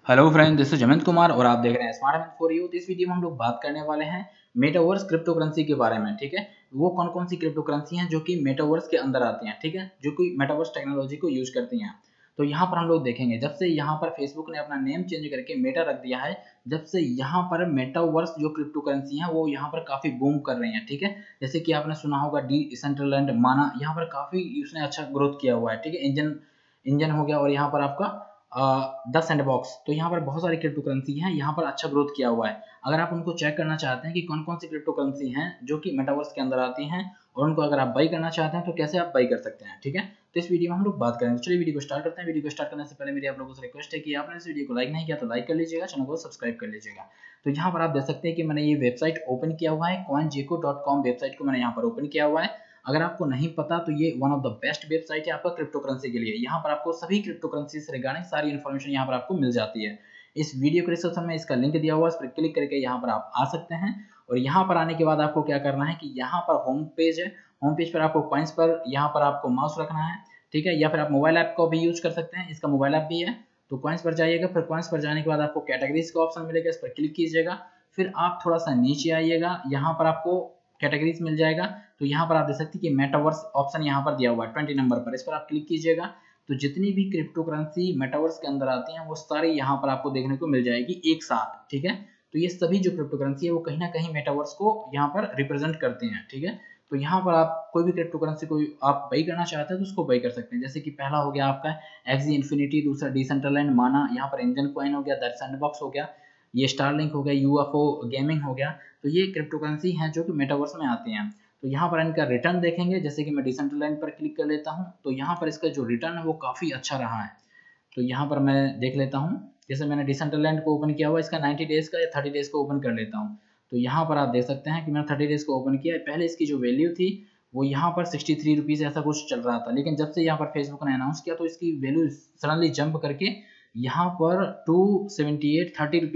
Hello friend, this is Jayant Kumar और आप देख रहे हैं स्मार्ट मैन फॉर यू। तो इस वीडियो में हम लोग बात करने वाले हैं मेटावर्स क्रिप्टो करेंसी के बारे में। ठीक है, वो कौन कौन सी क्रिप्टो करेंसी हैं जो कि मेटावर्स के अंदर आती हैं, ठीक है, जो कि मेटावर्स टेक्नोलॉजी को यूज करती हैं। तो यहाँ पर हम लोग देखेंगे, जब से यहाँ पर फेसबुक ने अपना नेम चेंज करके मेटा रख दिया है, जब से यहाँ पर मेटावर्स जो क्रिप्टो करेंसी है वो यहाँ पर काफी बूम कर रही है। ठीक है, जैसे कि आपने सुना होगा डिसेंट्रलैंड, माना, यहाँ पर काफी उसने अच्छा ग्रोथ किया हुआ है। ठीक है, इंजन इंजन हो गया, और यहाँ पर आपका 10 सैंडबॉक्स। तो यहाँ पर बहुत सारी क्रिप्टो करेंसी हैं, यहाँ पर अच्छा ग्रोथ किया हुआ है। अगर आप उनको चेक करना चाहते हैं कि कौन कौन सी क्रिप्टो करेंसी हैं जो कि मेटावर्स के अंदर आती हैं, और उनको अगर आप बाई करना चाहते हैं तो कैसे आप बाई कर सकते हैं, ठीक है, तो इस वीडियो में हम लोग बात करेंगे। चलिए वीडियो को स्टार्ट करते हैं। वीडियो को स्टार्ट करने से पहले मेरी आप लोगों से रिक्वेस्ट है कि आपने इस वीडियो को लाइक नहीं किया तो लाइक कर लीजिएगा, चैनल को सब्सक्राइब कर लीजिएगा। तो यहाँ पर आप देख सकते हैं कि मैंने ये वेबसाइट ओपन किया हुआ है, coingeco.com वेबसाइट को मैंने यहाँ पर ओपन किया हुआ है। अगर आपको नहीं पता तो ये one of the best website है आपका क्रिप्टो करेंसी के लिए। यहाँ पर आपको सभी क्रिप्टो करेंसी से रिगार्डिंग सारी इन्फॉर्मेशन यहाँ पर आपको मिल जाती है। इस वीडियो के डिस्क्रिप्शन में इसका लिंक दिया हुआ है, इस पर क्लिक करके यहाँ पर आप आ सकते हैं। और यहाँ पर आने के बाद आपको क्या करना है कि यहाँ पर होम पेज है, होम पेज पर आपको कॉइन्स पर यहाँ पर आपको माउस रखना है, ठीक है, या फिर आप मोबाइल ऐप को भी यूज कर सकते हैं, इसका मोबाइल ऐप भी है। तो कॉइन्स पर जाइएगा, फिर कॉइन्स पर जाने के बाद आपको कैटेगरीज का ऑप्शन मिलेगा, इस पर क्लिक कीजिएगा। फिर आप थोड़ा सा नीचे आइएगा, यहाँ पर आपको कैटेगरीज मिल जाएगा। तो यहाँ पर आप देख सकते हैं कि मेटावर्स ऑप्शन यहाँ पर दिया हुआ है 20 नंबर पर, इस पर आप क्लिक कीजिएगा। तो जितनी भी क्रिप्टो करेंसी मेटावर्स के अंदर आती हैं वो सारी यहाँ पर आपको देखने को मिल जाएगी एक साथ, ठीक है। तो ये सभी जो क्रिप्टो करेंसी है वो कहीं ना कहीं मेटावर्स को यहाँ पर रिप्रेजेंट करते हैं, ठीक है। तो यहाँ पर आप कोई भी क्रिप्टो करेंसी को आप बाई करना चाहते हैं तो उसको बाई कर सकते हैं। जैसे कि पहला हो गया आपका एक्सी इन्फिनिटी, दूसरा डिसेंट्रलैंड, माना, यहाँ पर इंजन कॉइन हो गया, द सैंडबॉक्स हो गया, ये स्टारलिंक हो गया, यूएफओ गेमिंग हो गया। तो ये क्रिप्टो करेंसी हैं जो कि मेटावर्स में आती हैं। तो यहाँ पर इनका रिटर्न देखेंगे, जैसे कि मैं डिसेंट्रलैंड पर क्लिक कर लेता हूँ तो यहाँ पर इसका जो रिटर्न है वो काफ़ी अच्छा रहा है। तो यहाँ पर मैं देख लेता हूँ, जैसे मैंने डिसेंट्रलैंड को ओपन किया हुआ, इसका 90 डेज का या 30 डेज को ओपन कर लेता हूँ। तो यहाँ पर आप देख सकते हैं कि मैंने 30 डेज को ओपन किया। पहले इसकी जो वैल्यू थी वो यहाँ पर 63 रुपीज़ ऐसा कुछ चल रहा था, लेकिन जब से यहाँ पर फेसबुक ने अनाउंस किया तो इसकी वैल्यू सडनली जंप करके यहाँ पर 278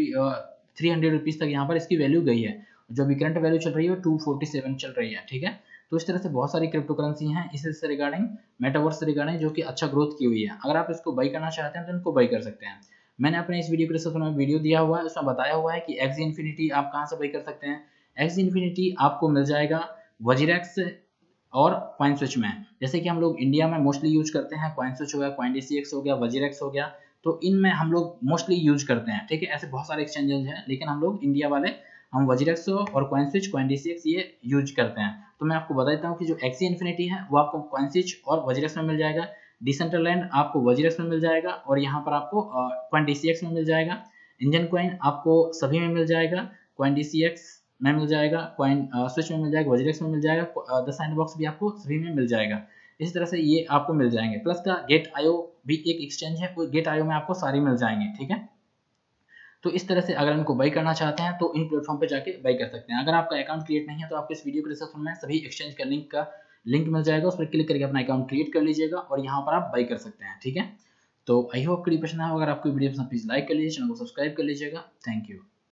300 रुपीज़ तक यहाँ पर इसकी वैल्यू गई है। जो अभी करंट वैल्यू चल रही है वो 247 चल रही है, ठीक है। तो इस तरह से बहुत सारी क्रिप्टो करेंसी हैं इससे रिगार्डिंग, मेटावर्स से रिगार्डिंग, जो कि अच्छा ग्रोथ की हुई है। अगर आप इसको बाई करना चाहते हैं तो इनको बाई कर सकते हैं। मैंने अपने इस वीडियो के डिस्क्रिप्शन में वीडियो दिया हुआ है, उसमें बताया हुआ है कि एक्सी इन्फिनिटी आप कहाँ से बाई कर सकते हैं। एक्सी इन्फिनिटी आपको मिल जाएगा वजीरेक्स और कॉइन स्विच में। जैसे कि हम लोग इंडिया में मोस्टली यूज करते हैं, कॉइन स्विच हो गया, CoinDCX हो गया, वजीरेक्स हो गया, तो इनमें हम लोग मोस्टली यूज करते हैं, ठीक है। ऐसे बहुत सारे एक्सचेंजेस हैं लेकिन हम लोग इंडिया वाले हम वजीरेक्स और कॉइन स्विच, CoinDCX ये यूज करते हैं। तो मैं आपको बता देता हूँ कि जो एक्सी इन्फिनिटी है वो आपको कॉइन स्विच और वजीरेक्स में मिल जाएगा, डिसेंट्रलैंड आपको वजीरेक्स में मिल जाएगा, और यहाँ पर आपको CoinDCX में मिल जाएगा। इंजन कॉइन आपको सभी में मिल जाएगा, CoinDCX में मिल जाएगा, कॉइन स्विच में मिल जाएगा, वजीरेक्स में मिल जाएगा, द सैंडबॉक्स भी आपको सभी में मिल जाएगा। इस तरह से ये आपको मिल जाएंगे। प्लस का गेट आईओ भी एक एक्सचेंज है, गेट आईओ में आपको सारी मिल जाएंगे, ठीक है। तो इस तरह से अगर इनको बाई करना चाहते हैं तो इन प्लेटफॉर्म पे जाके बाई कर सकते हैं। अगर आपका अकाउंट क्रिएट नहीं है तो आपको इस वीडियो के डिस्क्रिप्शन में सभी एक्सचेंज का लिंक मिल जाएगा, उस पर क्लिक करके अपना अकाउंट क्रिएट कर लीजिएगा और यहाँ पर आप बाई कर सकते हैं, ठीक है। तो आई होप आपको पसंद आया। अगर आपको वीडियो पसंद प्लीज लाइक कर लीजिए, चैनल को सब्सक्राइब कर लीजिएगा। Thank you.